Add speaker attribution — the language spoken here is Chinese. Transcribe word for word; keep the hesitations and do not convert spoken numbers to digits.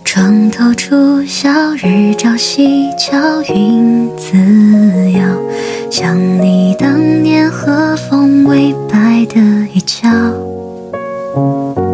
Speaker 1: 窗透出小日照西桥，云自摇，想你当年和风微摆的一角。